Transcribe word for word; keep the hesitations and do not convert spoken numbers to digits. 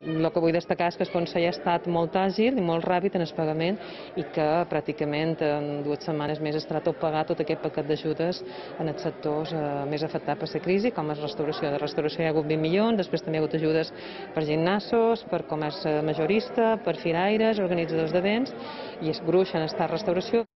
el que vull destacar és que el Consell ha estat molt àgil i molt ràpid en el pagament i que pràcticament en dues setmanes més estarà tot pagat, tot aquest paquet d'ajudes en els sectors eh, més afectats per la crisi, com és restauració. De restauració hi ha hagut vint milions, després també hi ha hagut ajudes per gimnasos, per comerç majorista, per firaires, organitzadors d'events, i el gruix en estat restauració.